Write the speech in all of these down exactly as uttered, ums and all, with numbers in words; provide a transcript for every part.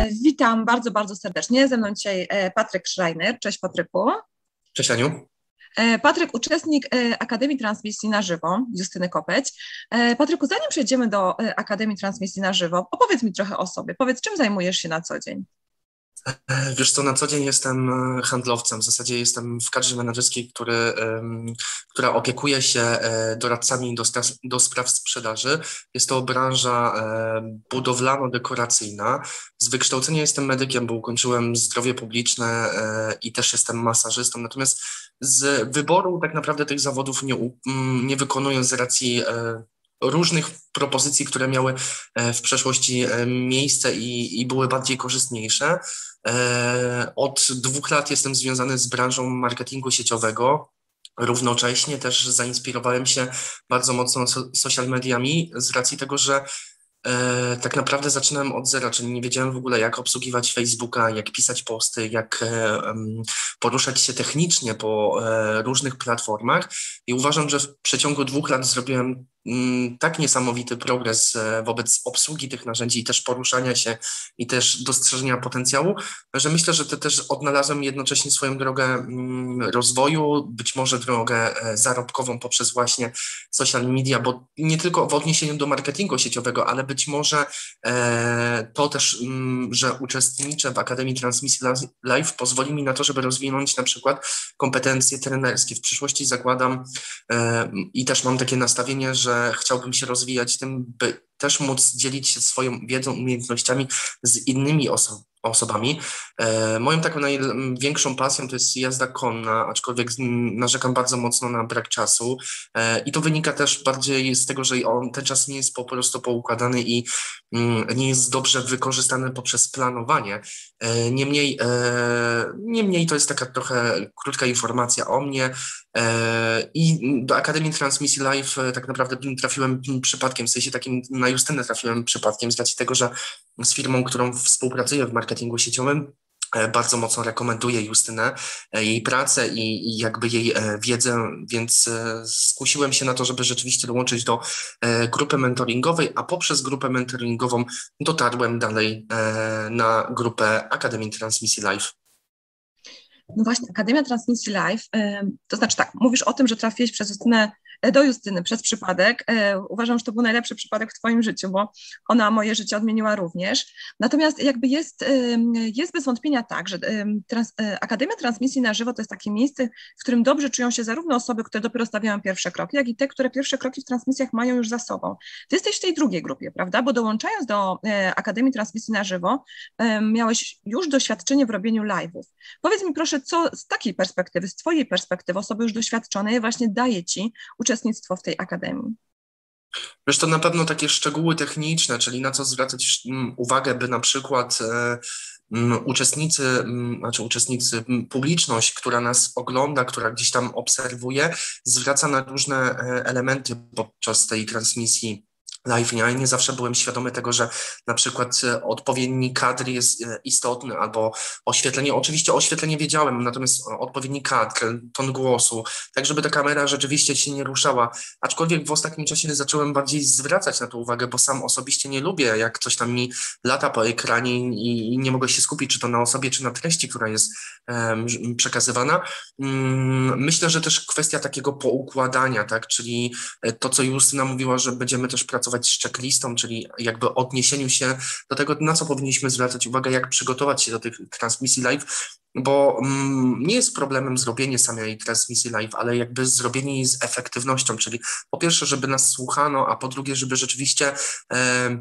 Witam bardzo, bardzo serdecznie. Ze mną dzisiaj Patryk Schreiner. Cześć Patryku. Cześć Aniu. Patryk, uczestnik Akademii Transmisji na Żywo, Justyny Kopeć. Patryku, zanim przejdziemy do Akademii Transmisji na Żywo, opowiedz mi trochę o sobie. Powiedz, czym zajmujesz się na co dzień? Wiesz co, na co dzień jestem handlowcem. W zasadzie jestem w kadrze menedżerskiej, który, która opiekuje się doradcami do spraw, do spraw sprzedaży. Jest to branża budowlano-dekoracyjna. Z wykształcenia jestem medykiem, bo ukończyłem zdrowie publiczne i też jestem masażystą. Natomiast z wyboru tak naprawdę tych zawodów nie, nie wykonuję z racji różnych propozycji, które miały w przeszłości miejsce i, i były bardziej korzystniejsze. Od dwóch lat jestem związany z branżą marketingu sieciowego. Równocześnie też zainspirowałem się bardzo mocno social mediami z racji tego, że E, tak naprawdę zaczynałem od zera, czyli nie wiedziałem w ogóle, jak obsługiwać Facebooka, jak pisać posty, jak e, um, poruszać się technicznie po e, różnych platformach i uważam, że w przeciągu dwóch lat zrobiłem mm, tak niesamowity progres e, wobec obsługi tych narzędzi i też poruszania się i też dostrzeżenia potencjału, że myślę, że to też odnalazłem jednocześnie swoją drogę mm, rozwoju, być może drogę e, zarobkową poprzez właśnie social media, bo nie tylko w odniesieniu do marketingu sieciowego, ale być może e, to też, m, że uczestniczę w Akademii Transmisji Live pozwoli mi na to, żeby rozwinąć na przykład kompetencje trenerskie. W przyszłości zakładam e, i też mam takie nastawienie, że chciałbym się rozwijać tym, by też móc dzielić się swoją wiedzą, umiejętnościami z innymi osobami. osobami. E, moją taką największą pasją to jest jazda konna, aczkolwiek narzekam bardzo mocno na brak czasu e, i to wynika też bardziej z tego, że on, ten czas nie jest po prostu poukładany i mm, nie jest dobrze wykorzystany poprzez planowanie. E, niemniej, e, niemniej to jest taka trochę krótka informacja o mnie e, i do Akademii Transmisji Live e, tak naprawdę trafiłem przypadkiem, w sensie takim na Justynę trafiłem przypadkiem z racji tego, że z firmą, którą współpracuję w marketingu sieciowym, bardzo mocno rekomenduję Justynę, jej pracę i, i jakby jej wiedzę, więc skusiłem się na to, żeby rzeczywiście dołączyć do grupy mentoringowej, a poprzez grupę mentoringową dotarłem dalej na grupę Akademii Transmisji Live. No właśnie, Akademia Transmisji Live, to znaczy tak, mówisz o tym, że trafiłeś przez Justynę do Justyny przez przypadek. Uważam, że to był najlepszy przypadek w twoim życiu, bo ona moje życie odmieniła również. Natomiast jakby jest, jest bez wątpienia tak, że trans, Akademia Transmisji na Żywo to jest takie miejsce, w którym dobrze czują się zarówno osoby, które dopiero stawiają pierwsze kroki, jak i te, które pierwsze kroki w transmisjach mają już za sobą. Ty jesteś w tej drugiej grupie, prawda? Bo dołączając do Akademii Transmisji na Żywo miałeś już doświadczenie w robieniu live'ów. Powiedz mi proszę, co z takiej perspektywy, z twojej perspektywy, osoby już doświadczonej właśnie daje ci uczestnictwo w tej akademii? Wiesz, to na pewno takie szczegóły techniczne, czyli na co zwracać uwagę, by na przykład e, m, uczestnicy, m, znaczy uczestnicy, m, publiczność, która nas ogląda, która gdzieś tam obserwuje, zwraca na różne e, elementy podczas tej transmisji live. Ja nie zawsze byłem świadomy tego, że na przykład odpowiedni kadr jest istotny albo oświetlenie. Oczywiście oświetlenie wiedziałem, natomiast odpowiedni kadr, ton głosu, tak żeby ta kamera rzeczywiście się nie ruszała. Aczkolwiek w ostatnim czasie zacząłem bardziej zwracać na to uwagę, bo sam osobiście nie lubię, jak coś tam mi lata po ekranie i nie mogę się skupić, czy to na osobie, czy na treści, która jest um, przekazywana. Um, myślę, że też kwestia takiego poukładania, tak, czyli to, co Justyna mówiła, że będziemy też pracować z checklistą, czyli jakby odniesieniu się do tego, na co powinniśmy zwracać uwagę, jak przygotować się do tych transmisji live, bo mm, nie jest problemem zrobienie samej transmisji live, ale jakby zrobienie jej z efektywnością, czyli po pierwsze, żeby nas słuchano, a po drugie, żeby rzeczywiście e,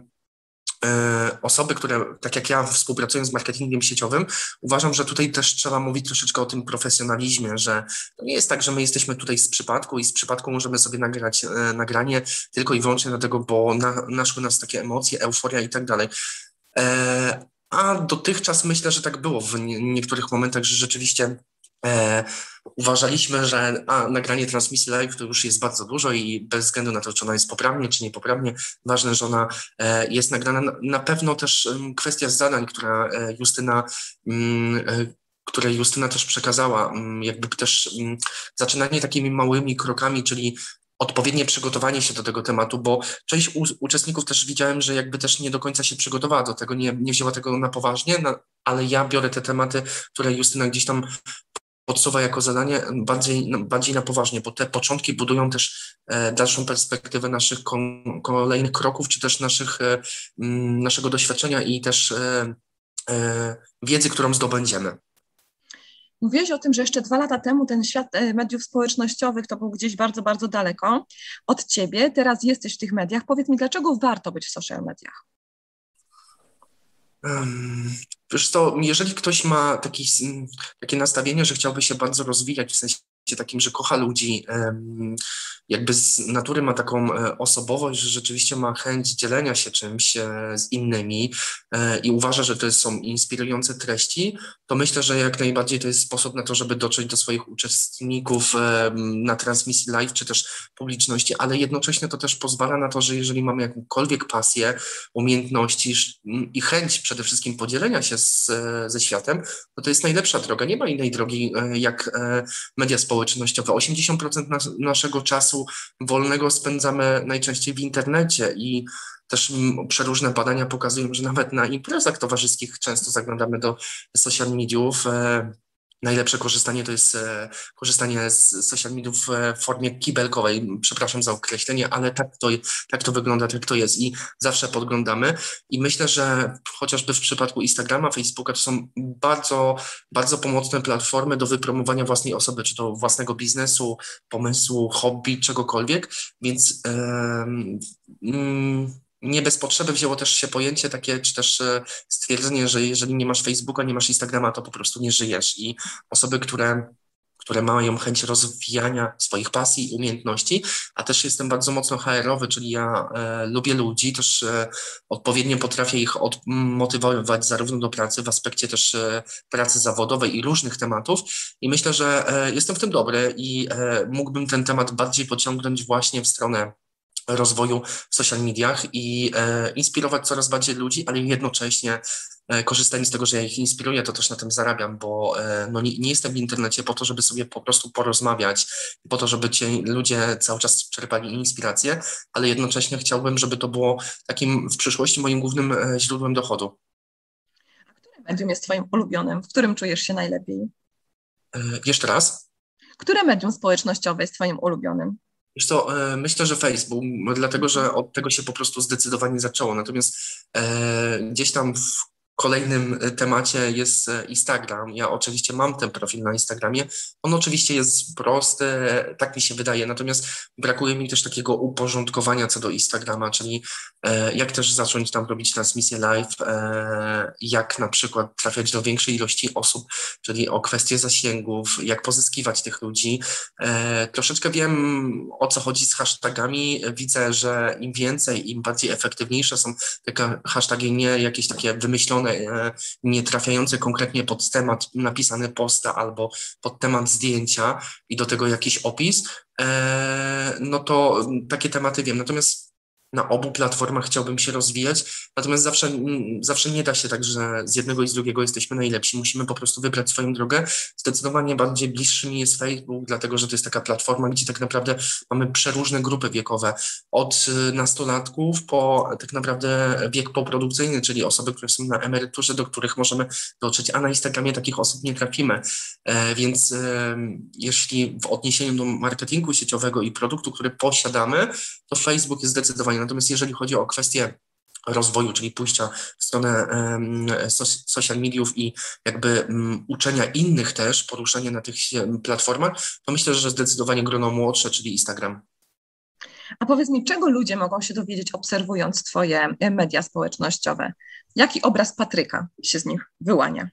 osoby, które, tak jak ja, współpracują z marketingiem sieciowym, uważam, że tutaj też trzeba mówić troszeczkę o tym profesjonalizmie, że to nie jest tak, że my jesteśmy tutaj z przypadku i z przypadku możemy sobie nagrać e, nagranie tylko i wyłącznie dlatego, bo na, naszły nas takie emocje, euforia i tak dalej. E, a dotychczas myślę, że tak było w nie, niektórych momentach, że rzeczywiście E, uważaliśmy, że a, nagranie transmisji live to już jest bardzo dużo i bez względu na to, czy ona jest poprawnie, czy niepoprawnie, ważne, że ona e, jest nagrana. Na, na pewno też um, kwestia zadań, która e, Justyna um, e, które Justyna też przekazała, um, jakby też um, zaczynanie takimi małymi krokami, czyli odpowiednie przygotowanie się do tego tematu, bo część u, uczestników też widziałem, że jakby też nie do końca się przygotowała do tego, nie, nie wzięła tego na poważnie, na, ale ja biorę te tematy, które Justyna gdzieś tam podsuwa jako zadanie bardziej, bardziej na poważnie, bo te początki budują też e, dalszą perspektywę naszych kon, kolejnych kroków, czy też naszych, e, m, naszego doświadczenia i też e, e, wiedzy, którą zdobędziemy. Mówiłeś o tym, że jeszcze dwa lata temu ten świat mediów społecznościowych to był gdzieś bardzo, bardzo daleko od ciebie. Teraz jesteś w tych mediach. Powiedz mi, dlaczego warto być w social mediach? Um, wiesz co, jeżeli ktoś ma taki, takie nastawienie, że chciałby się bardzo rozwijać, w sensie takim, że kocha ludzi, um, jakby z natury ma taką e, osobowość, że rzeczywiście ma chęć dzielenia się czymś e, z innymi e, i uważa, że to są inspirujące treści, to myślę, że jak najbardziej to jest sposób na to, żeby dotrzeć do swoich uczestników e, na transmisji live, czy też publiczności, ale jednocześnie to też pozwala na to, że jeżeli mamy jakąkolwiek pasję, umiejętności sz- i chęć przede wszystkim podzielenia się z, ze światem, to to jest najlepsza droga. Nie ma innej drogi e, jak e, media społecznościowe. osiemdziesiąt procent nas, naszego czasu wolnego spędzamy najczęściej w internecie i też mm, przeróżne badania pokazują, że nawet na imprezach towarzyskich często zaglądamy do social mediów. E, najlepsze korzystanie to jest e, korzystanie z social mediów e, w formie kibelkowej. Przepraszam za określenie, ale tak to, tak to wygląda, tak to jest i zawsze podglądamy. I myślę, że chociażby w przypadku Instagrama, Facebooka to są bardzo, bardzo pomocne platformy do wypromowania własnej osoby, czy to własnego biznesu, pomysłu, hobby, czegokolwiek, więc em, mm, nie bez potrzeby wzięło też się pojęcie takie, czy też e, stwierdzenie, że jeżeli nie masz Facebooka, nie masz Instagrama, to po prostu nie żyjesz. I osoby, które, które mają chęć rozwijania swoich pasji i umiejętności, a też jestem bardzo mocno H R-owy, czyli ja e, lubię ludzi, też e, odpowiednio potrafię ich od, motywować zarówno do pracy, w aspekcie też e, pracy zawodowej i różnych tematów. I myślę, że e, jestem w tym dobry i e, mógłbym ten temat bardziej pociągnąć właśnie w stronę rozwoju w social mediach i e, inspirować coraz bardziej ludzi, ale jednocześnie e, korzystając z tego, że ja ich inspiruję, to też na tym zarabiam, bo e, no, nie, nie jestem w internecie po to, żeby sobie po prostu porozmawiać, po to, żeby ci ludzie cały czas czerpali inspirację, ale jednocześnie chciałbym, żeby to było takim w przyszłości moim głównym e, źródłem dochodu. A które medium jest twoim ulubionym? W którym czujesz się najlepiej? E, jeszcze raz. Które medium społecznościowe jest twoim ulubionym? Wiesz co, e, myślę, że Facebook, dlatego że od tego się po prostu zdecydowanie zaczęło. Natomiast e, gdzieś tam w kolejnym temacie jest e, Instagram. Ja oczywiście mam ten profil na Instagramie. On oczywiście jest prosty, tak mi się wydaje, natomiast brakuje mi też takiego uporządkowania co do Instagrama, czyli e, jak też zacząć tam robić transmisję live, e, jak na przykład trafiać do większej ilości osób, czyli o kwestie zasięgów, jak pozyskiwać tych ludzi. E, troszeczkę wiem, o co chodzi z hashtagami. Widzę, że im więcej, im bardziej efektywniejsze są te hashtagi, nie jakieś takie wymyślone, e, nie trafiające konkretnie pod temat napisany posta albo pod temat zdjęcia i do tego jakiś opis, e, no to takie tematy wiem. Natomiast na obu platformach chciałbym się rozwijać, natomiast zawsze, zawsze nie da się tak, że z jednego i z drugiego jesteśmy najlepsi. Musimy po prostu wybrać swoją drogę. Zdecydowanie bardziej bliższy mi jest Facebook, dlatego że to jest taka platforma, gdzie tak naprawdę mamy przeróżne grupy wiekowe. Od nastolatków po tak naprawdę wiek poprodukcyjny, czyli osoby, które są na emeryturze, do których możemy dotrzeć, a na Instagramie takich osób nie trafimy. E, więc e, jeśli w odniesieniu do marketingu sieciowego i produktu, który posiadamy, to Facebook jest zdecydowanie. Natomiast jeżeli chodzi o kwestię rozwoju, czyli pójścia w stronę um, social mediów i jakby um, uczenia innych też, poruszania na tych platformach, to myślę, że zdecydowanie grono młodsze, czyli Instagram. A powiedz mi, czego ludzie mogą się dowiedzieć, obserwując twoje media społecznościowe? Jaki obraz Patryka się z nich wyłania?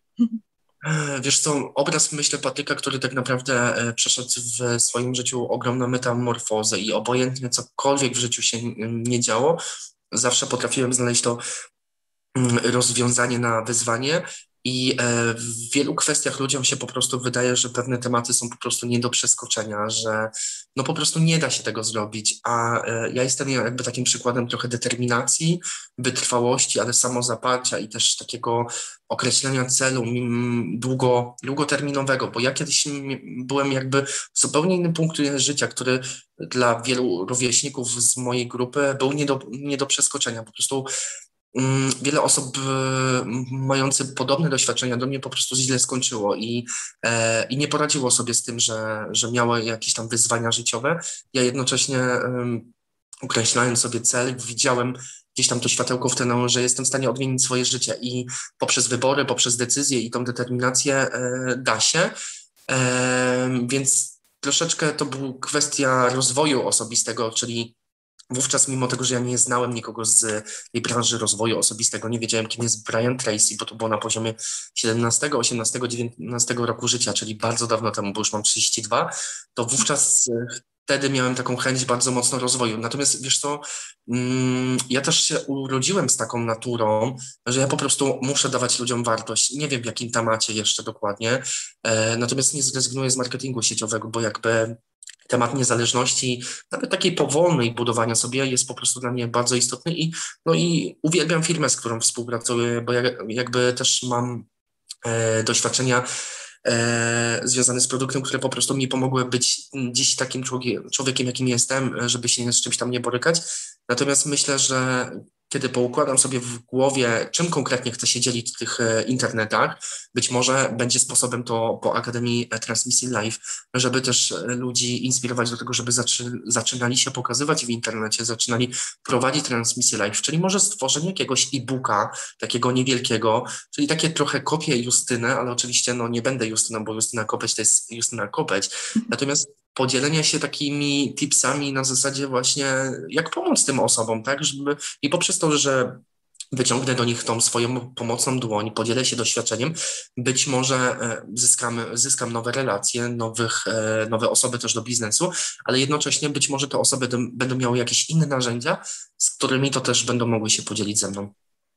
Wiesz co, obraz, myślę, Patryka, który tak naprawdę przeszedł w swoim życiu ogromną metamorfozę i obojętnie cokolwiek w życiu się nie działo, zawsze potrafiłem znaleźć to rozwiązanie na wyzwanie I e, w wielu kwestiach ludziom się po prostu wydaje, że pewne tematy są po prostu nie do przeskoczenia, że no po prostu nie da się tego zrobić, a e, ja jestem jakby takim przykładem trochę determinacji, wytrwałości, ale samozaparcia i też takiego określenia celu mm, długo, długoterminowego, bo ja kiedyś m- byłem jakby w zupełnie innym punkcie życia, który dla wielu rówieśników z mojej grupy był nie do, nie do przeskoczenia. Po prostu mm, wiele osób e, mających podobne doświadczenia do mnie po prostu źle skończyło i, e, i nie poradziło sobie z tym, że, że miało jakieś tam wyzwania życiowe. Ja jednocześnie em, określając sobie cel, widziałem gdzieś tam to światełko w tunelu, że jestem w stanie odmienić swoje życie i poprzez wybory, poprzez decyzje i tą determinację e, da się. E, więc troszeczkę to była kwestia rozwoju osobistego, czyli wówczas, mimo tego, że ja nie znałem nikogo z tej branży rozwoju osobistego, nie wiedziałem, kim jest Brian Tracy, bo to było na poziomie siedemnastego, osiemnastego, dziewiętnastego roku życia, czyli bardzo dawno temu, bo już mam trzydzieści dwa, to wówczas e, wtedy miałem taką chęć bardzo mocno rozwoju. Natomiast wiesz co, mm, ja też się urodziłem z taką naturą, że ja po prostu muszę dawać ludziom wartość. Nie wiem, w jakim temacie jeszcze dokładnie, e, natomiast nie zrezygnuję z marketingu sieciowego, bo jakby temat niezależności, nawet takiej powolnej budowania sobie jest po prostu dla mnie bardzo istotny i, no i uwielbiam firmę, z którą współpracuję, bo ja jakby też mam e, doświadczenia e, związane z produktem, które po prostu mi pomogły być dziś takim człowiekiem, człowiekiem, jakim jestem, żeby się z czymś tam nie borykać. Natomiast myślę, że kiedy poukładam sobie w głowie, czym konkretnie chcę się dzielić w tych e, internetach, być może będzie sposobem to po Akademii Transmisji Live, żeby też e, ludzi inspirować do tego, żeby zaczy, zaczynali się pokazywać w internecie, zaczynali prowadzić transmisję live, czyli może stworzenie jakiegoś e-booka, takiego niewielkiego, czyli takie trochę kopię Justyny, ale oczywiście no, nie będę Justyną, bo Justyna Kopeć to jest Justyna Kopeć, natomiast podzielenia się takimi tipsami na zasadzie właśnie, jak pomóc tym osobom, tak, żeby i poprzez to, że wyciągnę do nich tą swoją pomocną dłoń, podzielę się doświadczeniem, być może e, zyskamy, zyskam nowe relacje, nowych, e, nowe osoby też do biznesu, ale jednocześnie być może te osoby d- będą miały jakieś inne narzędzia, z którymi to też będą mogły się podzielić ze mną.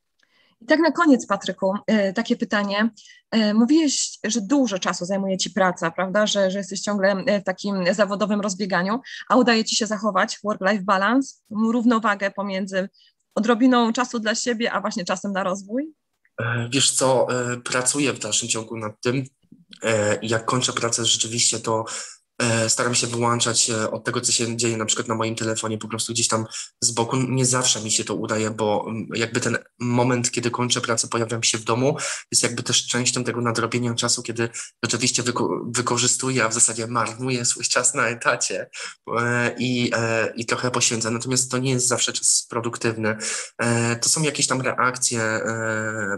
I tak na koniec, Patryku, e, takie pytanie. E, Mówiłeś, że dużo czasu zajmuje Ci praca, prawda, że, że jesteś ciągle e, w takim zawodowym rozbieganiu, a udaje Ci się zachować work-life balance, równowagę pomiędzy odrobiną czasu dla siebie, a właśnie czasem na rozwój? E, Wiesz co, e, pracuję w dalszym ciągu nad tym. E, i Jak kończę pracę rzeczywiście, to e, staram się wyłączać e, od tego, co się dzieje na przykład na moim telefonie, po prostu gdzieś tam z boku. Nie zawsze mi się to udaje, bo mm, jakby ten moment, kiedy kończę pracę, pojawiam się w domu, jest jakby też częścią tego nadrobienia czasu, kiedy rzeczywiście wyko wykorzystuję, a w zasadzie marnuję swój czas na etacie e, i, e, i trochę poświęcam. Natomiast to nie jest zawsze czas produktywny. E, to są jakieś tam reakcje e,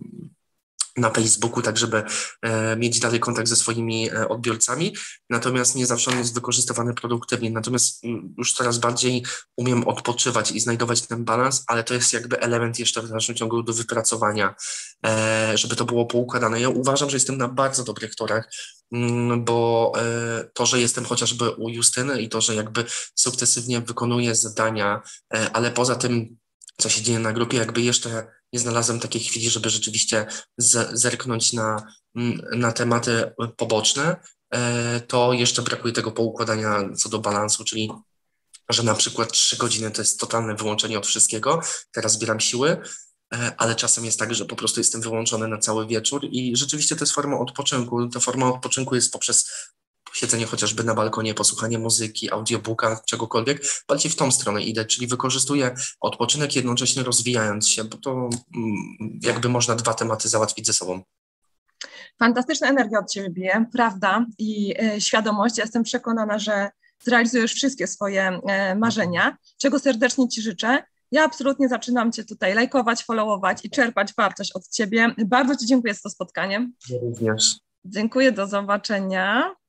na Facebooku, tak żeby e, mieć dalej kontakt ze swoimi e, odbiorcami, natomiast nie zawsze on jest wykorzystywany produktywnie, natomiast mm, już coraz bardziej umiem odpoczywać i znajdować ten balans, ale to jest jakby element jeszcze w dalszym ciągu do wypracowania, e, żeby to było poukładane. Ja uważam, że jestem na bardzo dobrych torach, mm, bo e, to, że jestem chociażby u Justyny i to, że jakby sukcesywnie wykonuję zadania, e, ale poza tym, co się dzieje na grupie, jakby jeszcze nie znalazłem takiej chwili, żeby rzeczywiście z, zerknąć na, na tematy poboczne, e, to jeszcze brakuje tego poukładania co do balansu, czyli że na przykład trzy godziny to jest totalne wyłączenie od wszystkiego, teraz zbieram siły, e, ale czasem jest tak, że po prostu jestem wyłączony na cały wieczór i rzeczywiście to jest forma odpoczynku. Ta forma odpoczynku jest poprzez siedzenie chociażby na balkonie, posłuchanie muzyki, audiobooka, czegokolwiek, bardziej w tą stronę idę, czyli wykorzystuję odpoczynek jednocześnie rozwijając się, bo to mm, jakby można dwa tematy załatwić ze sobą. Fantastyczna energia od Ciebie bije, prawda i e, świadomość. Ja jestem przekonana, że zrealizujesz wszystkie swoje e, marzenia, czego serdecznie Ci życzę. Ja absolutnie zaczynam Cię tutaj lajkować, followować i czerpać wartość od Ciebie. Bardzo Ci dziękuję za to spotkanie. Ja również. Dziękuję, do zobaczenia.